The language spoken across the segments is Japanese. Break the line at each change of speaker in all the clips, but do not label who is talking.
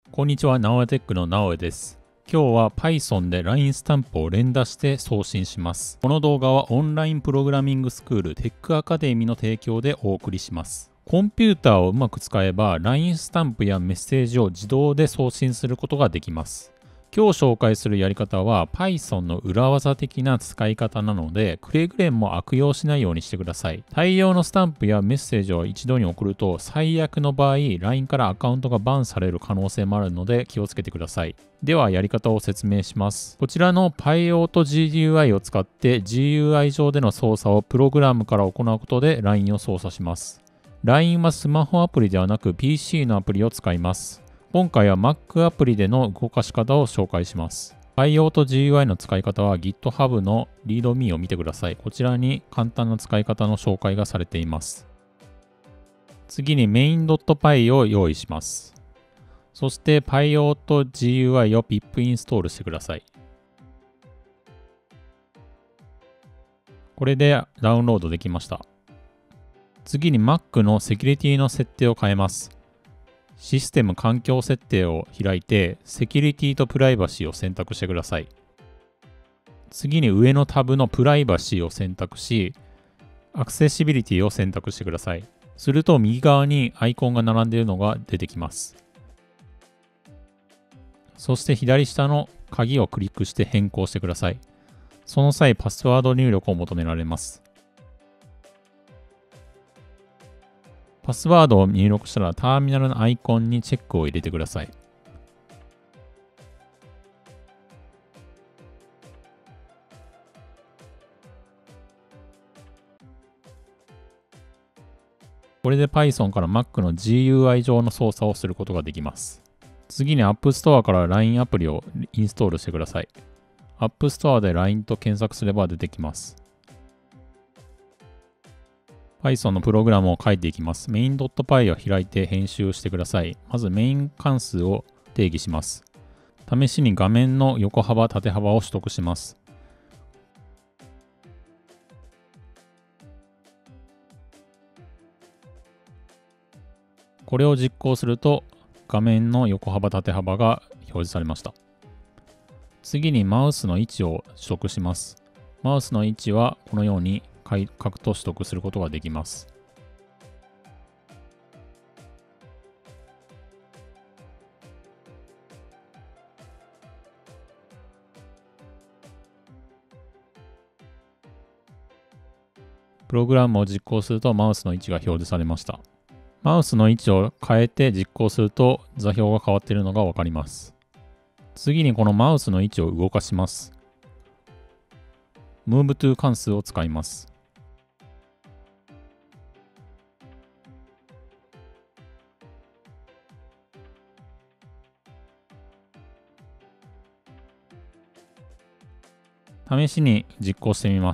こんにちは、なおえテックのなおえです。今日は Python で LINE スタンプを連打して送信します。この動画はオンラインプログラミングスクールテックアカデミーの提供でお送りします。コンピューターをうまく使えば LINE スタンプやメッセージを自動で送信することができます。今日紹介するやり方は Python の裏技的な使い方なので、くれぐれも悪用しないようにしてください。大量のスタンプやメッセージを一度に送ると、最悪の場合、LINE からアカウントがバンされる可能性もあるので気をつけてください。ではやり方を説明します。こちらの PyAutoGUI を使って GUI 上での操作をプログラムから行うことで LINE を操作します。LINE はスマホアプリではなく PC のアプリを使います。今回は Mac アプリでの動かし方を紹介します。PyAutoGUI の使い方は GitHub の README を見てください。こちらに簡単な使い方の紹介がされています。次に main.py を用意します。そして PyAutoGUI を pip インストールしてください。これでダウンロードできました。次に Mac のセキュリティの設定を変えます。システム環境設定を開いて、セキュリティとプライバシーを選択してください。次に上のタブのプライバシーを選択し、アクセシビリティを選択してください。すると右側にアイコンが並んでいるのが出てきます。そして左下の鍵をクリックして変更してください。その際、パスワード入力を求められます。パスワードを入力したらターミナルのアイコンにチェックを入れてください。これで Python から Mac の GUI 上の操作をすることができます。次に App Store から LINE アプリをインストールしてください。App Store で LINE と検索すれば出てきます。Python のプログラムを書いていきます。main.py を開いて編集してください。まずメイン関数を定義します。試しに画面の横幅、縦幅を取得します。これを実行すると画面の横幅、縦幅が表示されました。次にマウスの位置を取得します。マウスの位置はこのように書くと取得することができます。プログラムを実行するとマウスの位置が表示されました。マウスの位置を変えて実行すると座標が変わっているのがわかります。次にこのマウスの位置を動かします。Move to 関数を使います。試しに実行してみます。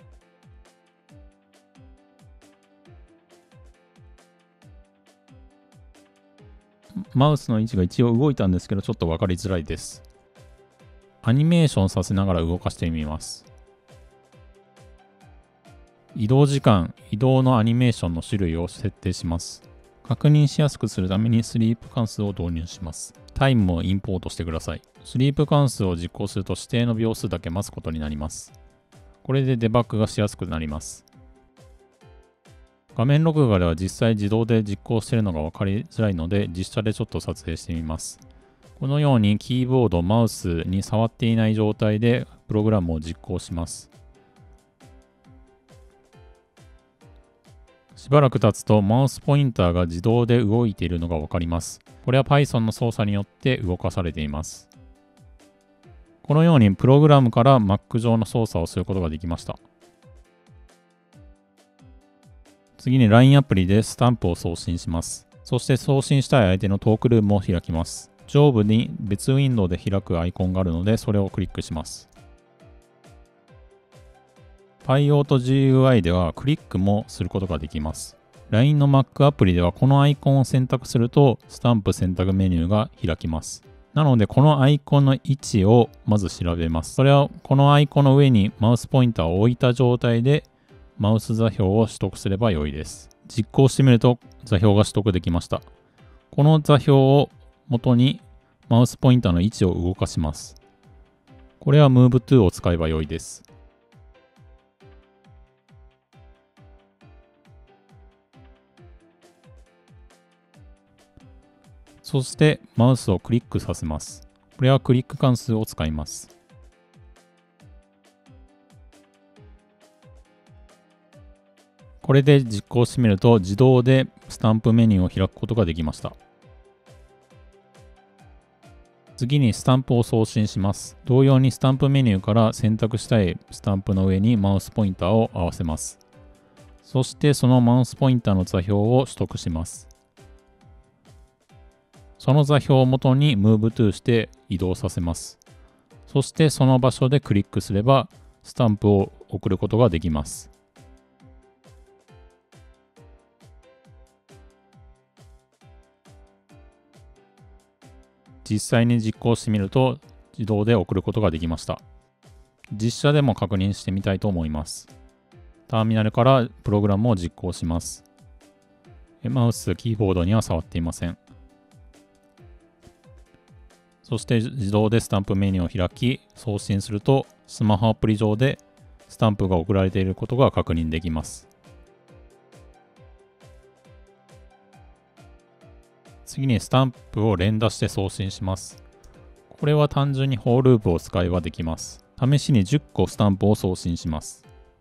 マウスの位置が一応動いたんですけど、ちょっと分かりづらいです。アニメーションさせながら動かしてみます。移動時間、移動のアニメーションの種類を設定します。確認しやすくするためにスリープ関数を導入します。タイムをインポートしてください。スリープ関数を実行すると指定の秒数だけ待つことになります。これでデバッグがしやすくなります。画面録画では実際自動で実行しているのが分かりづらいので、実写でちょっと撮影してみます。このようにキーボード、マウスに触っていない状態でプログラムを実行します。しばらく経つとマウスポインターが自動で動いているのが分かります。これは Python の操作によって動かされています。このようにプログラムから Mac 上の操作をすることができました。次に LINE アプリでスタンプを送信します。そして送信したい相手のトークルームを開きます。上部に別ウィンドウで開くアイコンがあるので、それをクリックします。PyAutoGUI ではクリックもすることができます。LINE の Mac アプリではこのアイコンを選択するとスタンプ選択メニューが開きます。なのでこのアイコンの位置をまず調べます。それはこのアイコンの上にマウスポインターを置いた状態でマウス座標を取得すれば良いです。実行してみると座標が取得できました。この座標を元にマウスポインターの位置を動かします。これは Move to を使えば良いです。そしてマウスをクリックさせます。これはクリック関数を使います。これで実行してみると自動でスタンプメニューを開くことができました。次にスタンプを送信します。同様にスタンプメニューから選択したいスタンプの上にマウスポインターを合わせます。そしてそのマウスポインターの座標を取得します。その座標を元に Move to して移動させます。そしてその場所でクリックすればスタンプを送ることができます。実際に実行してみると自動で送ることができました。実写でも確認してみたいと思います。ターミナルからプログラムを実行します。マウス、キーボードには触っていません。そして自動でスタンプメニューを開き、送信するとスマホアプリ上でスタンプが送られていることが確認できます。次にスタンプを連打して送信します。これは単純にホーループを使えばできます。試しに10個スタンプを送信します。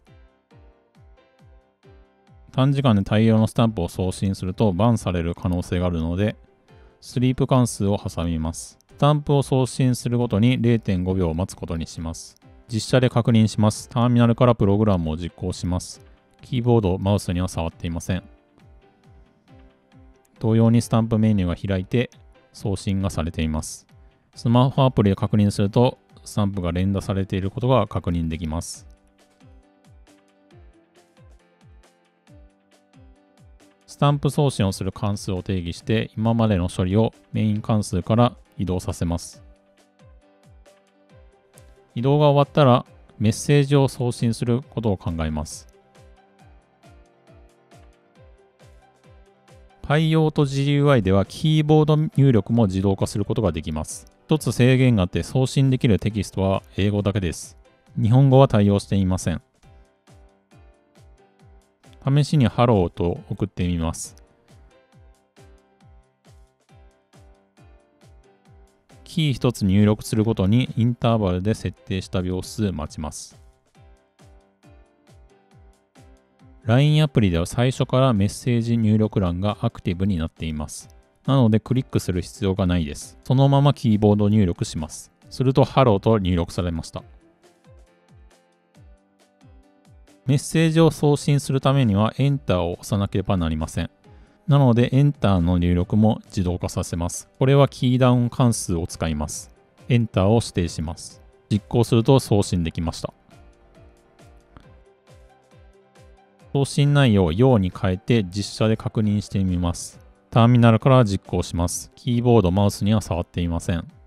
短時間で大量のスタンプを送信するとバンされる可能性があるので、スリープ関数を挟みます。スタンプを送信するごとに 0.5 秒待つことにします。実写で確認します。ターミナルからプログラムを実行します。キーボード、マウスには触っていません。同様にスタンプメニューが開いて送信がされています。スマホアプリで確認するとスタンプが連打されていることが確認できます。スタンプ送信をする関数を定義して今までの処理をメイン関数から移動させます。移動が終わったらメッセージを送信することを考えます。Py 用と GUI ではキーボード入力も自動化することができます。一つ制限があって送信できるテキストは英語だけです。日本語は対応していません。試しにハローと送ってみます。キー一つ入力するごとにインターバルで設定した秒数待ちます。LINE アプリでは最初からメッセージ入力欄がアクティブになっています。なのでクリックする必要がないです。そのままキーボード入力します。するとハローと入力されました。メッセージを送信するためにはエンターを押さなければなりません。なのでエンターの入力も自動化させます。これはキーダウン関数を使います。エンターを指定します。実行すると送信できました。送信内容を要に変えて実写で確認してみます。ターミナルから実行します。キーボード、マウスには触っていません。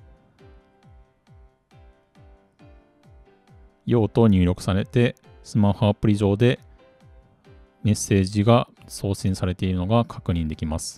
用と入力されてスマホアプリ上でメッセージが送信されているのが確認できます。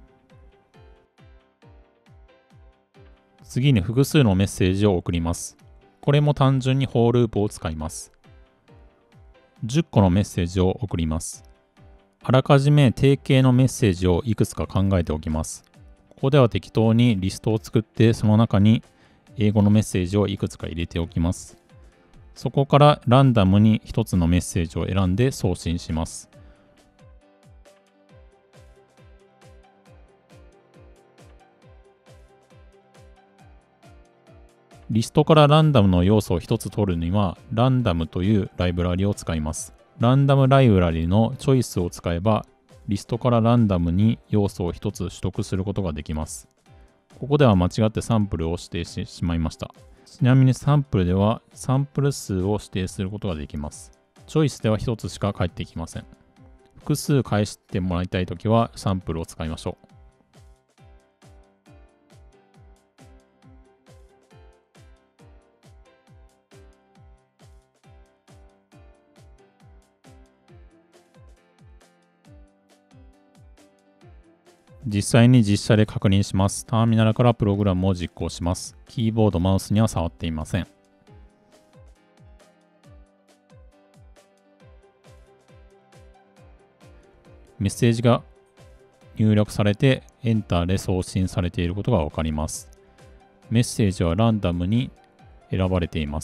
次に複数のメッセージを送ります。これも単純にホーループを使います。10個のメッセージを送ります。あらかじめ定型のメッセージをいくつか考えておきます。ここでは適当にリストを作ってその中に英語のメッセージをいくつか入れておきます。そこからランダムに1つのメッセージを選んで送信します。リストからランダムの要素を1つ取るには、ランダムというライブラリを使います。ランダムライブラリのチョイスを使えば、リストからランダムに要素を1つ取得することができます。ここでは間違ってサンプルを指定してしまいました。ちなみにサンプルではサンプル数を指定することができます。チョイスでは1つしか返ってきません。複数返してもらいたいときはサンプルを使いましょう。 実際に実写で確認します。ターミナルからプログラムを実行します。キーボード、マウスには触っていません。メッセージが入力されてエンターで送信されていることがわかります。メッセージはランダムに選ばれています。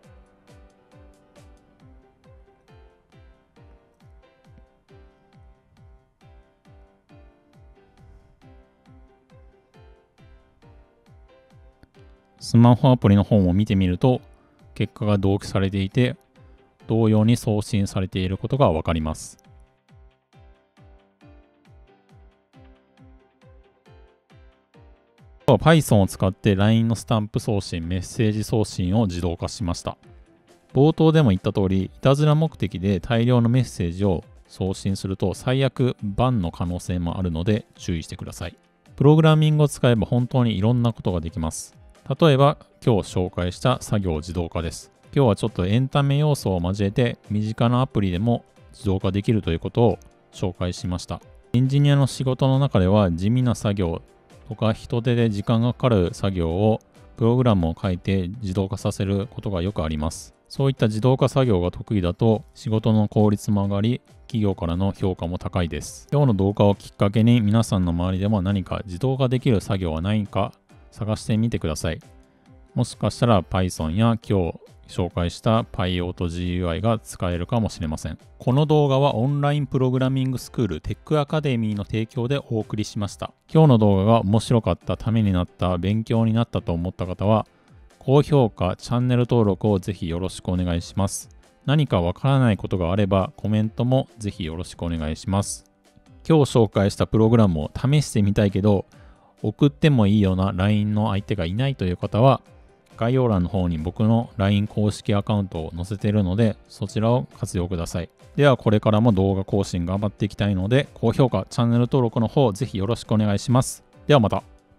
スマホアプリの本を見てみると、結果が同期されていて、同様に送信されていることがわかります。Python を使って LINE のスタンプ送信、メッセージ送信を自動化しました。冒頭でも言った通り、いたずら目的で大量のメッセージを送信すると最悪バンの可能性もあるので注意してください。プログラミングを使えば本当にいろんなことができます。例えば今日紹介した作業自動化です。今日はちょっとエンタメ要素を交えて身近なアプリでも自動化できるということを紹介しました。エンジニアの仕事の中では地味な作業とか人手で時間がかかる作業をプログラムを書いて自動化させることがよくあります。そういった自動化作業が得意だと仕事の効率も上がり、企業からの評価も高いです。今日の動画をきっかけに皆さんの周りでも何か自動化できる作業はないか探してみてください。もしかしたら Python や今日紹介した PyAutoGUI が使えるかもしれません。この動画はオンラインプログラミングスクールテックアカデミーの提供でお送りしました。今日の動画が面白かった、ためになった、勉強になったと思った方は、高評価、チャンネル登録をぜひよろしくお願いします。何かわからないことがあればコメントもぜひよろしくお願いします。今日紹介したプログラムを試してみたいけど、送ってもいいような LINE の相手がいないという方は、概要欄の方に僕の LINE 公式アカウントを載せているので、そちらを活用ください。ではこれからも動画更新頑張っていきたいので、高評価、チャンネル登録の方ぜひよろしくお願いします。ではまた。